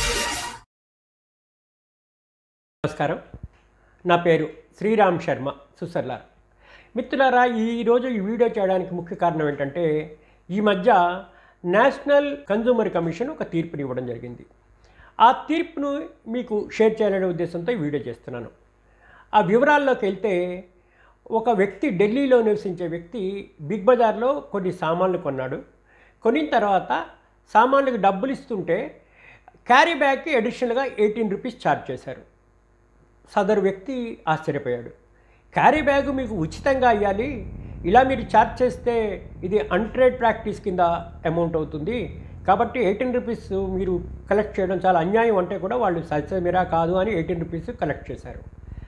నమస్కారం, నా పేరు శ్రీరామ్ శర్మ సుసర్లార్. మిత్రులారా, ఈరోజు ఈ వీడియో చేయడానికి ముఖ్య కారణం ఏంటంటే, ఈ మధ్య నేషనల్ కన్జ్యూమర్ కమిషన్ ఒక తీర్పుని ఇవ్వడం జరిగింది. ఆ తీర్పును మీకు షేర్ చేయాలనే ఉద్దేశంతో ఈ వీడియో చేస్తున్నాను. ఆ వివరాల్లోకి వెళ్తే, ఒక వ్యక్తి, ఢిల్లీలో నివసించే వ్యక్తి బిగ్ బజార్లో కొన్ని సామాన్లు కొన్నాడు. కొనిన తర్వాత సామాన్లకు డబ్బులు ఇస్తుంటే క్యారీ బ్యాగ్కి అడిషనల్గా 18 రూపీస్ ఛార్జ్ చేశారు. సదరు వ్యక్తి ఆశ్చర్యపోయాడు. క్యారీ బ్యాగ్ మీకు ఉచితంగా ఇవ్వాలి, ఇలా మీరు ఛార్జ్ చేస్తే ఇది అన్ట్రేడ్ ప్రాక్టీస్ కింద అమౌంట్ అవుతుంది, కాబట్టి 18 రూపీస్ మీరు కలెక్ట్ చేయడం చాలా అన్యాయం అంటే కూడా వాళ్ళు సత్యమీరా కాదు అని 18 రూపీస్ కలెక్ట్ చేశారు.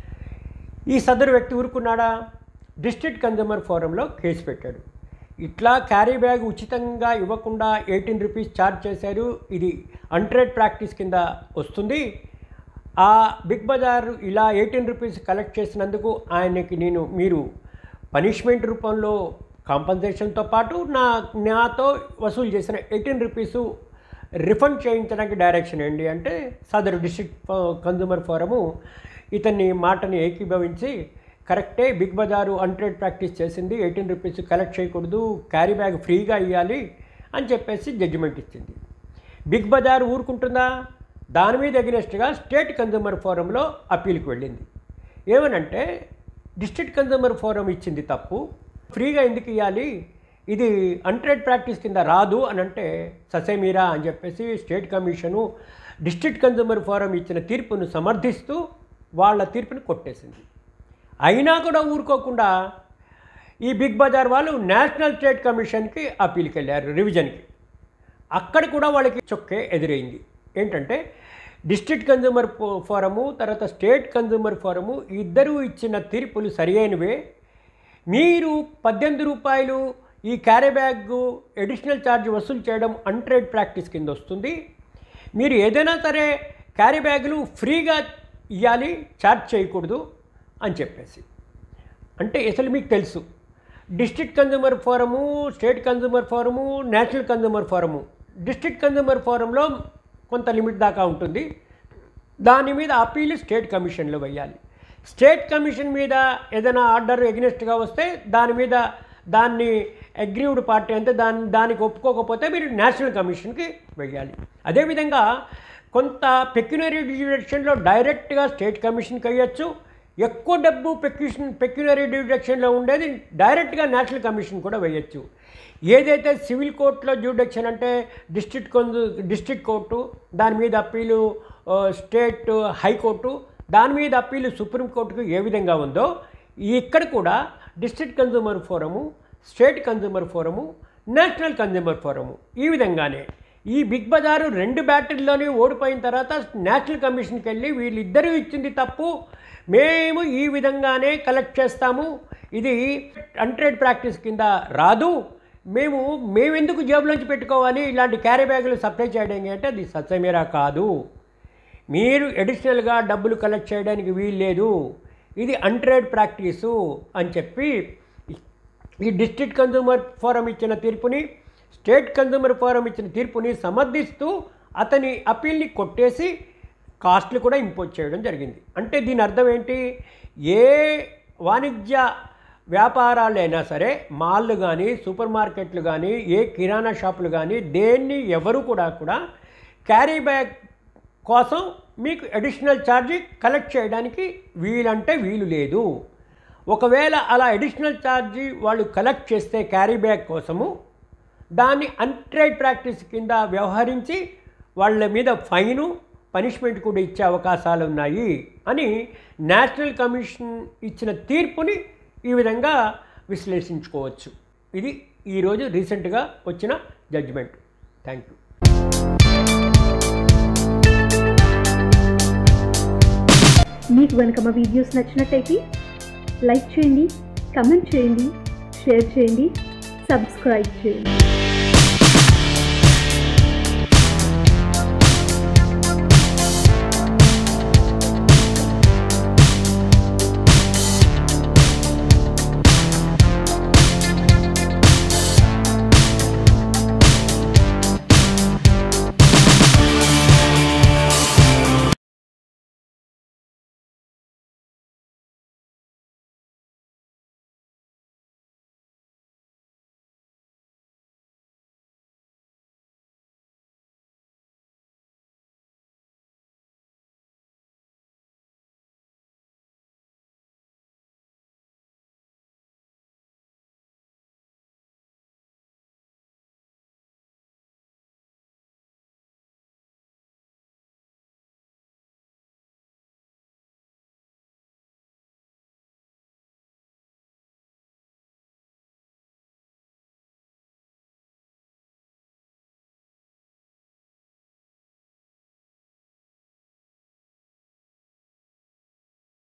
ఈ సదరు వ్యక్తి ఊరుకున్నాడా? డిస్ట్రిక్ట్ కన్జ్యూమర్ ఫోరంలో కేసు పెట్టాడు. ఇట్లా క్యారీ బ్యాగ్ ఉచితంగా ఇవ్వకుండా 18 రూపీస్ ఛార్జ్ చేశారు, ఇది అన్ట్రేడ్ ప్రాక్టీస్ కింద వస్తుంది. ఆ బిగ్ బజార్ ఇలా 18 రూపీస్ కలెక్ట్ చేసినందుకు ఆయనకి మీరు పనిష్మెంట్ రూపంలో కాంపన్సేషన్తో పాటు నాతో వసూలు చేసిన 18 రూపీసు రిఫండ్ చేయించడానికి డైరెక్షన్ ఏంటి అంటే, సదరు డిస్ట్రిక్ట్ కన్జ్యూమర్ ఫోరము ఇతన్ని మాటని ఏకీభవించి, కరెక్టే, బిగ్ బజారు అన్ట్రేడ్ ప్రాక్టీస్ చేసింది, 18 రూపీస్ కలెక్ట్ చేయకూడదు, క్యారీ బ్యాగ్ ఫ్రీగా ఇవ్వాలి అని చెప్పేసి జడ్జిమెంట్ ఇచ్చింది. బిగ్ బజార్ ఊరుకుంటుందా? దాని మీద ఎగ్నెస్ట్గా స్టేట్ కన్జ్యూమర్ ఫోరంలో అప్పీల్కి వెళ్ళింది. ఏమనంటే, డిస్ట్రిక్ట్ కన్జ్యూమర్ ఫోరం ఇచ్చింది తప్పు, ఫ్రీగా ఎందుకు ఇవ్వాలి, ఇది అన్ట్రేడ్ ప్రాక్టీస్ కింద రాదు అని అంటే ససేమీరా అని చెప్పేసి state commission district consumer forum ఇచ్చిన తీర్పును సమర్థిస్తూ వాళ్ళ తీర్పుని కొట్టేసింది. అయినా కూడా ఊరుకోకుండా ఈ బిగ్ బజార్ వాళ్ళు నేషనల్ స్టేట్ కమిషన్కి అప్పీల్కి వెళ్ళారు, రివిజన్కి. అక్కడ కూడా వాళ్ళకి చొక్కే ఎదురైంది. ఏంటంటే, డిస్ట్రిక్ట్ కన్జ్యూమర్ ఫోరము తర్వాత స్టేట్ కన్జ్యూమర్ ఫోరము ఇద్దరూ ఇచ్చిన తీర్పులు సరి అయినవే. మీరు 18 రూపాయలు ఈ క్యారీ బ్యాగ్ అడిషనల్ ఛార్జ్ వసూలు చేయడం అన్ట్రేడ్ ప్రాక్టీస్ కింద వస్తుంది. మీరు ఏదైనా సరే క్యారీ బ్యాగులు ఫ్రీగా ఇవ్వాలి, ఛార్జ్ చేయకూడదు అని చెప్పేసి. అంటే అసలు మీకు తెలుసు, district consumer forum, state consumer forum, national consumer forum, district consumer ఫోరంలో కొంత లిమిట్ దాకా ఉంటుంది. దాని మీద అప్పీల్ స్టేట్ కమిషన్లో వేయాలి. స్టేట్ కమిషన్ మీద ఏదైనా ఆర్డర్ ఎగ్నెస్ట్గా వస్తే దాన్ని అగ్రీవ్డ్ పార్టీ అంటే దానికి ఒప్పుకోకపోతే మీరు నేషనల్ కమిషన్కి వేయాలి. అదేవిధంగా కొంత పెక్యునరీ డిడక్షన్లో డైరెక్ట్గా స్టేట్ కమిషన్కి వేయచ్చు. ఎక్కువ డబ్బు పెక్యునరీ డిడక్షన్లో ఉండేది డైరెక్ట్గా నేషనల్ కమిషన్ కూడా వేయచ్చు. ఏదైతే సివిల్ కోర్టులో జ్యూడిక్షన్ అంటే డిస్ట్రిక్ట్ కోర్టు, దాని మీద అప్పీలు స్టేట్ హైకోర్టు, దాని మీద అప్పీలు సుప్రీంకోర్టుకు ఏ విధంగా ఉందో, ఇక్కడ కూడా district consumer forum, state consumer forum, national consumer forum ఈ విధంగానే ఈ బిగ్ బజారు 2 బ్యాటిల్లోనే ఓడిపోయిన తర్వాత నేషనల్ కమిషన్కి వెళ్ళి వీళ్ళిద్దరూ ఇచ్చింది తప్పు, మేము ఈ విధంగానే కలెక్ట్ చేస్తాము, ఇది అన్ట్రేడ్ ప్రాక్టీస్ కింద రాదు, మేమెందుకు జేబులోంచి పెట్టుకోవాలి ఇలాంటి క్యారీ బ్యాగులు సప్లై చేయడానికి అంటే అది సత్యమేరా కాదు, మీరు అడిషనల్గా డబ్బులు కలెక్ట్ చేయడానికి వీల్లేదు, ఇది అన్ట్రేడ్ ప్రాక్టీసు అని చెప్పి ఈ డిస్ట్రిక్ట్ కన్జ్యూమర్ ఫోరం ఇచ్చిన తీర్పుని, స్టేట్ కన్జ్యూమర్ ఫోరం ఇచ్చిన తీర్పుని సమర్థిస్తూ అతని అప్పీల్ని కొట్టేసి కాస్ట్లు కూడా ఇంపోజ్ చేయడం జరిగింది. అంటే దీని అర్థం ఏంటి? ఏ వాణిజ్య వ్యాపారాలైనా సరే, మాల్లు కానీ, సూపర్ మార్కెట్లు కానీ, ఏ కిరాణా షాపులు కానీ, దేన్ని ఎవరు కూడా క్యారీ బ్యాగ్ కోసం మీకు అడిషనల్ ఛార్జీ కలెక్ట్ చేయడానికి వీలు లేదు. ఒకవేళ అలా అడిషనల్ ఛార్జీ వాళ్ళు కలెక్ట్ చేస్తే క్యారీ బ్యాగ్ కోసము, దాన్ని అన్ట్రేడ్ ప్రాక్టీస్ కింద వ్యవహరించి వాళ్ళ మీద ఫైను, పనిష్మెంట్ కూడా ఇచ్చే అవకాశాలు ఉన్నాయి అని నేషనల్ కమిషన్ ఇచ్చిన తీర్పుని ఈ విధంగా విశ్లేషించుకోవచ్చు. ఇది ఈరోజు రీసెంట్గా వచ్చిన జడ్జిమెంట్. Thank you. మీకు కనుక మా వీడియోస్ నచ్చినట్టయితే లైక్ చేయండి, కమెంట్ చేయండి, షేర్ చేయండి, సబ్స్క్రైబ్ చేయండి.